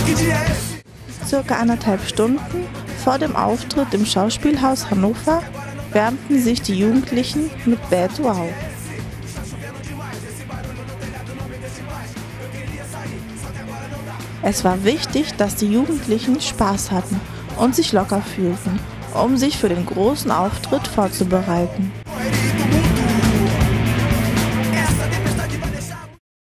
Circa 1,5 Stunden vor dem Auftritt im Schauspielhaus Hannover wärmten sich die Jugendlichen mit Beto auf. Es war wichtig, dass die Jugendlichen Spaß hatten und sich locker fühlten, um sich für den großen Auftritt vorzubereiten.